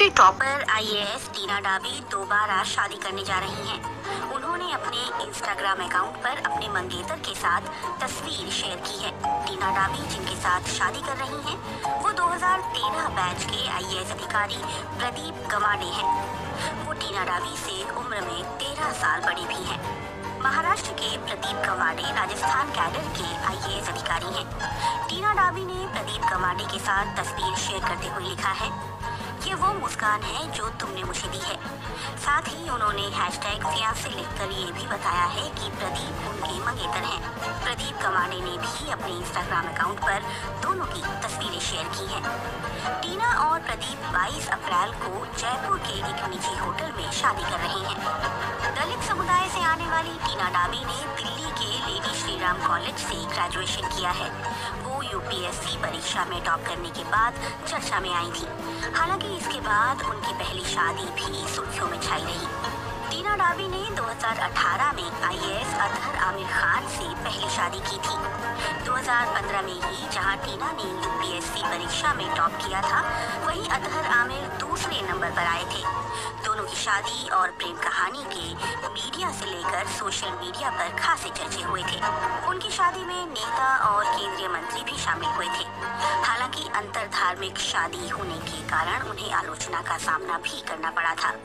History topper IAS Tina Dabi दोबारा शादी करने जा रही हैं। उन्होंने अपने इंस्टाग्राम अकाउंट पर अपने मंगेतर के साथ तस्वीर शेयर की है। टीना डाबी जिनके साथ शादी कर रही हैं, वो 2013 बैच के आईएएस अधिकारी प्रदीप गवाडे हैं। वो टीना डाबी से उम्र में 13 साल बड़ी भी हैं। महाराष्ट्र के प्रदीप गवाडे राजस्थान कैडर के आईएएस अधिकारी हैं। टीना डाबी ने प्रदीप गवाडे के साथ तस्वीर शेयर करते हुए लिखा है, ये वो मुस्कान है जो तुमने मुझे दी है। साथ ही उन्होंने #फियांसे लिखकर ये भी बताया है कि प्रदीप उनके मंगेतर हैं। प्रदीप गवाडे ने भी अपने इंस्टाग्राम अकाउंट पर दोनों की तस्वीरें शेयर की हैं। टीना और प्रदीप 22 अप्रैल को जयपुर के एक निजी होटल में शादी कर रहे हैं। दलित समुदाय से आने वाली टीना डाबी ने दिल्ली के लेडी श्रीराम कॉलेज से ग्रेजुएशन किया है। वो यूपीएससी परीक्षा में टॉप करने के बाद चर्चा में आई थी। हालांकि इसके बाद उनकी पहली शादी भी सुर्खियों में छाई रही। टीना डाबी ने 2018 में आईएएस अतहर आमिर खान से पहली शादी की थी। 2015 में ही जहां टीना ने यूपीएससी परीक्षा में टॉप किया था, वहीं अतहर आमिर दूसरे नंबर पर आए थे। दोनों की शादी और प्रेम कहानी के मीडिया से लेकर सोशल मीडिया पर खासे चर्चे हुए थे। उनकी शादी में नेता और केंद्रीय मंत्री भी शामिल हुए थे। हालांकि अंतर धार्मिक शादी होने के कारण उन्हें आलोचना का सामना भी करना पड़ा था।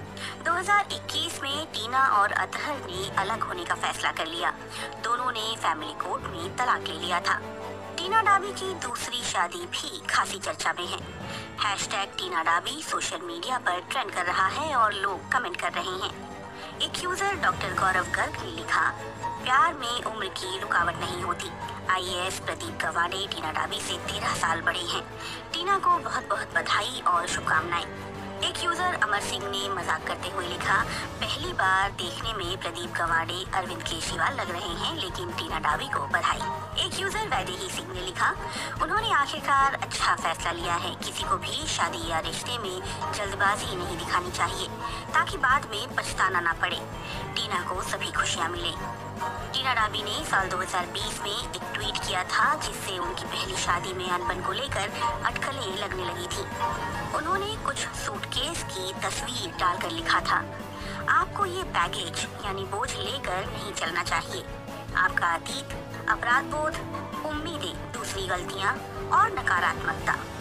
2021 में टीना और अतहर ने अलग होने का फैसला कर लिया। दोनों ने फैमिली कोर्ट में तलाक ले लिया था। टीना डाबी की दूसरी शादी भी खासी चर्चा में है। #टीना डाबी सोशल मीडिया पर ट्रेंड कर रहा है और लोग कमेंट कर रहे हैं। एक यूजर डॉक्टर गौरव गर्ग ने लिखा, प्यार में उम्र की रुकावट नहीं होती। आईएएस प्रदीप गवाडे टीना डाबी से 13 साल बड़े हैं। टीना को बहुत बहुत बधाई और शुभकामनाएं। एक यूजर अमर सिंह ने मजाक करते हुए लिखा, पहली बार देखने में प्रदीप गवाडे अरविंद केजरीवाल लग रहे हैं, लेकिन टीना डाबी को बधाई। एक यूजर वैदेही सिंह ने लिखा, उन्होंने आखिरकार अच्छा फैसला लिया है। किसी को भी शादी या रिश्ते में जल्दबाजी नहीं दिखानी चाहिए, ताकि बाद में पछताना ना पड़े। टीना को सभी खुशियाँ मिले। टीना डाबी ने साल 2020 में एक ट्वीट किया था, जिससे उनकी पहली शादी में अनबन को लेकर अटकलें लगने लगी थी। उन्होंने कुछ सूटकेस की तस्वीर डालकर लिखा था, आपको ये बैगेज यानी बोझ लेकर नहीं चलना चाहिए। आपका अतीत, अपराध बोध, उम्मीदें, दूसरी गलतियां और नकारात्मकता